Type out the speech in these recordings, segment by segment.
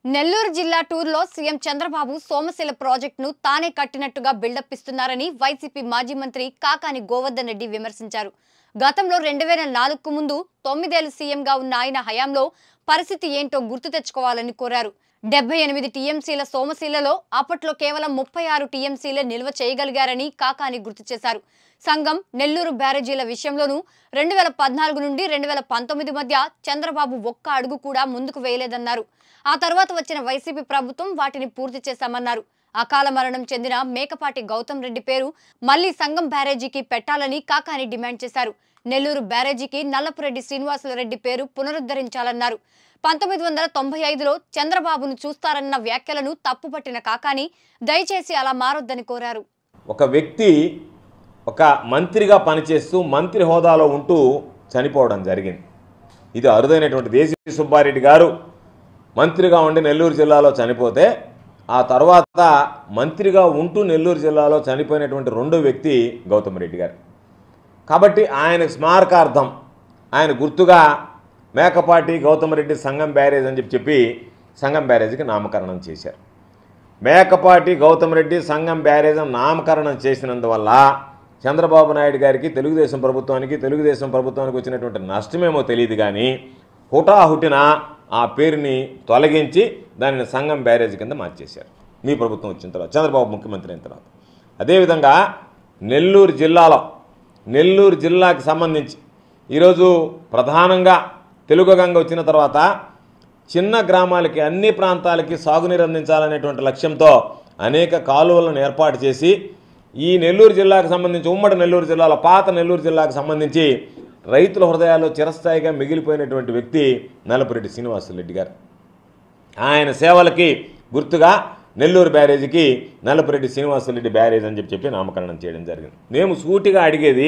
నెల్లూరు జిల్లా టూర్లో సీఎం చంద్రబాబు సోమశిల ప్రాజెక్టును తానే కట్టినట్టుగా బిల్డప్ ఇస్తున్నారని వైసీపీ మాజీ మంత్రి కాకాని గోవర్ధన్ రెడ్డి విమర్శించారు. గతంలో 2004కు ముందు 9 ఏళ్లు సీఎంగా ఉన్న ఆయన హయాంలో పరిస్థితి ఏంటో గుర్తు తెచ్చుకోవాలని కోరారు. 78 టీఎంసీల సోమశిలలో అప్పట్లో కేవలం 36 టీఎంసీలే నిల్వ చేయగలిగారని కాకాని గుర్తు చేశారు. సంఘం నెల్లూరు బ్యారేజీల విషయంలోనూ 2014 నుండి 2019 మధ్య చంద్రబాబు ఒక్క అడుగు కూడా ముందుకు వేయలేదన్నారు. ఆ తర్వాత వచ్చిన వైసీపీ ప్రభుత్వం వాటిని పూర్తి చేశామన్నారు. అకాల మరణం చెందిన మేకపాటి గౌతమ్ రెడ్డి పేరు మళ్లీ సంఘం బ్యారేజీకి పెట్టాలని కాకాని డిమాండ్ చేశారు. నెల్లూరు బ్యారేజీకి నల్లపురెడ్డి శ్రీనివాసులరెడ్డి పేరు పునరుద్ధరించాలన్నారు. 1995లో చంద్రబాబును చూస్తారన్న వ్యాఖ్యలను తప్పుపట్టిన కాకాని దయచేసి అలా మారొద్దని కోరారు. ఒక వ్యక్తి ఒక మంత్రిగా పనిచేస్తూ మంత్రి హోదాలో ఉంటూ చనిపోవడం జరిగింది. ఇది అరుదైనటువంటి. దేశీ సుబ్బారెడ్డి గారు మంత్రిగా ఉండి నెల్లూరు జిల్లాలో చనిపోతే ఆ తర్వాత మంత్రిగా ఉంటూ నెల్లూరు జిల్లాలో చనిపోయినటువంటి రెండో వ్యక్తి గౌతమ్ రెడ్డి గారు. కాబట్టి ఆయన స్మారకార్థం ఆయన గుర్తుగా మేకపాటి గౌతమ్ రెడ్డి సంఘం బ్యారేజ్ అని చెప్పి సంఘం బ్యారేజీకి నామకరణం చేశారు. మేకపాటి గౌతమ్ రెడ్డి సంఘం బ్యారేజ్ అని నామకరణం చేసినందువల్ల చంద్రబాబు నాయుడు గారికి తెలుగుదేశం ప్రభుత్వానికి వచ్చినటువంటి నష్టమేమో తెలియదు, కానీ హుటాహుటిన ఆ పేరుని తొలగించి దానిని సంఘం బ్యారేజ్ కింద మార్చేశారు మీ ప్రభుత్వం వచ్చిన తర్వాత, చంద్రబాబు ముఖ్యమంత్రి అయిన తర్వాత. అదేవిధంగా నెల్లూరు జిల్లాకి సంబంధించి ఈరోజు ప్రధానంగా తెలుగు గంగ వచ్చిన తర్వాత చిన్న గ్రామాలకి అన్ని ప్రాంతాలకి సాగునీరు అందించాలనేటువంటి లక్ష్యంతో అనేక కాలువలను ఏర్పాటు చేసి ఈ నెల్లూరు జిల్లాకు సంబంధించి ఉమ్మడి నెల్లూరు జిల్లాలో పాత నెల్లూరు జిల్లాకు సంబంధించి రైతుల హృదయాల్లో చిరస్థాయిగా మిగిలిపోయినటువంటి వ్యక్తి నల్లపురెడ్డి శ్రీనివాసులరెడ్డి గారు. ఆయన సేవలకి గుర్తుగా నెల్లూరు బ్యారేజీకి నల్లపురెడ్డి శ్రీనివాసులరెడ్డి బ్యారేజ్ అని చెప్పి నామకరణం చేయడం జరిగింది. మేము సూటిగా అడిగేది,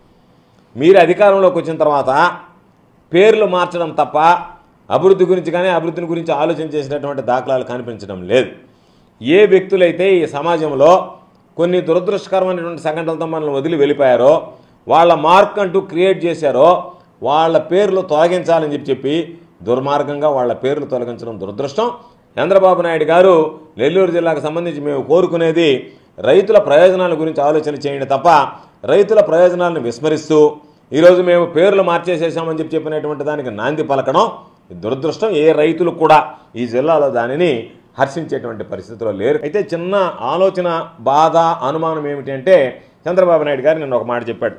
మీరు అధికారంలోకి వచ్చిన తర్వాత పేర్లు మార్చడం తప్ప అభివృద్ధి గురించి కానీ అభివృద్ధిని గురించి ఆలోచన చేసినటువంటి దాఖలాలు కనిపించడం లేదు. ఏ వ్యక్తులైతే ఈ సమాజంలో కొన్ని దురదృష్టకరమైనటువంటి సంఘటనలతో మనల్ని వదిలి వెళ్ళిపోయారో, వాళ్ళ మార్క్ అంటూ క్రియేట్ చేశారో వాళ్ళ పేర్లు తొలగించాలని చెప్పి దుర్మార్గంగా వాళ్ళ పేర్లు తొలగించడం దురదృష్టం. చంద్రబాబు నాయుడు గారు నెల్లూరు జిల్లాకు సంబంధించి మేము కోరుకునేది రైతుల ప్రయోజనాల గురించి ఆలోచన చేయండి తప్ప రైతుల ప్రయోజనాలను విస్మరిస్తూ ఈరోజు మేము పేర్లు మార్చేసేసామని చెప్పినటువంటి దానికి నాంది పలకడం దురదృష్టం. ఏ రైతులు కూడా ఈ జిల్లాలో దానిని హర్షించేటువంటి పరిస్థితిలో లేరు. అయితే చిన్న ఆలోచన, బాధ, అనుమానం ఏమిటి అంటే, చంద్రబాబు నాయుడు గారు నిన్న ఒక మాట చెప్పాడు,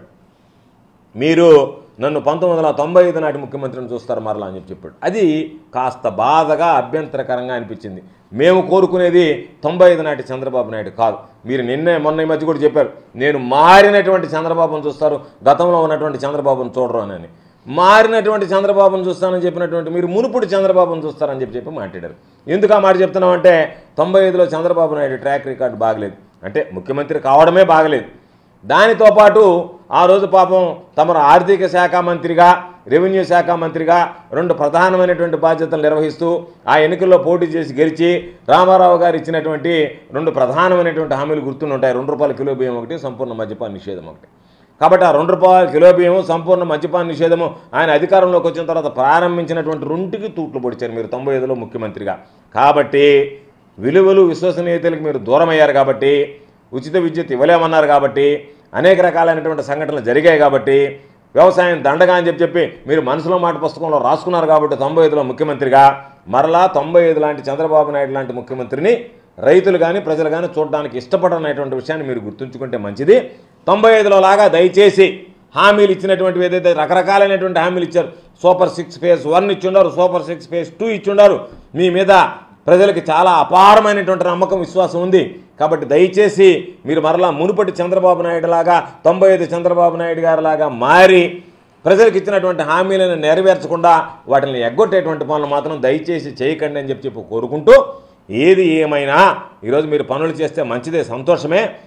మీరు నన్ను 1995 నాటి ముఖ్యమంత్రిని చూస్తారు మరలా అని చెప్పాడు. అది కాస్త బాధగా అభ్యంతరకరంగా అనిపించింది. మేము కోరుకునేది 95 నాటి చంద్రబాబు నాయుడు కాదు. మీరు మొన్న ఈ మధ్య కూడా చెప్పారు, నేను మారినటువంటి చంద్రబాబును చూస్తారు, గతంలో ఉన్నటువంటి చంద్రబాబును చూడరు అని. మారినటువంటి చంద్రబాబును చూస్తానని చెప్పినటువంటి మీరు మునుపుడు చంద్రబాబును చూస్తారని చెప్పి మాట్లాడారు. ఎందుకు ఆ మాట చెప్తున్నామంటే, 95లో చంద్రబాబు నాయుడు ట్రాక్ రికార్డు బాగలేదు, అంటే ముఖ్యమంత్రి కావడమే బాగలేదు. దానితో పాటు ఆ రోజు పాపం తమరు ఆర్థిక శాఖ మంత్రిగా, రెవెన్యూ శాఖ మంత్రిగా 2 ప్రధానమైనటువంటి బాధ్యతలు నిర్వహిస్తూ ఆ ఎన్నికల్లో పోటీ చేసి గెలిచి రామారావు గారు ఇచ్చినటువంటి 2 ప్రధానమైనటువంటి హామీలు గుర్తుంటాయి. 2 రూపాయల కిలో బియ్యం ఒకటి, సంపూర్ణ మద్యపాన నిషేధం ఒకటి. కాబట్టి ఆ 2 రూపాయల కిలో బియ్యము, సంపూర్ణ మద్యపాన నిషేధము ఆయన అధికారంలోకి వచ్చిన తర్వాత ప్రారంభించినటువంటి 2కి తూట్లు పొడిచారు మీరు 95లో ముఖ్యమంత్రిగా. కాబట్టి విలువలు, విశ్వసనీయతలకు మీరు దూరం అయ్యారు కాబట్టి, ఉచిత విద్యుత్ ఇవ్వలేమన్నారు కాబట్టి, అనేక రకాలైనటువంటి సంఘటనలు జరిగాయి కాబట్టి, వ్యవసాయం దండగా అని చెప్పి మీరు మనసులో మాట పుస్తకంలో రాసుకున్నారు కాబట్టి 95లో ముఖ్యమంత్రిగా మరలా 95 లాంటి చంద్రబాబు నాయుడు లాంటి ముఖ్యమంత్రిని రైతులు కానీ ప్రజలు కానీ చూడడానికి ఇష్టపడనటువంటి విషయాన్ని మీరు గుర్తుంచుకుంటే మంచిది. 95లో లాగా దయచేసి హామీలు ఇచ్చినటువంటివి ఏదైతే రకరకాలైనటువంటి హామీలు ఇచ్చారు, సూపర్ 6 ఫేజ్ 1 ఇచ్చుండారు, సూపర్ 6 ఫేజ్ 2 ఇచ్చుండారు. మీ మీద ప్రజలకి చాలా అపారమైనటువంటి నమ్మకం, విశ్వాసం ఉంది. కాబట్టి దయచేసి మీరు మరలా మునుపటి చంద్రబాబు నాయుడు లాగా 95 చంద్రబాబు నాయుడు గారి లాగా మారి ప్రజలకు ఇచ్చినటువంటి హామీలను నెరవేర్చకుండా వాటిని ఎగ్గొట్టేటువంటి పనులు మాత్రం దయచేసి చేయకండి అని చెప్పి కోరుకుంటూ, ఏది ఏమైనా ఈరోజు మీరు పనులు చేస్తే మంచిదే, సంతోషమే.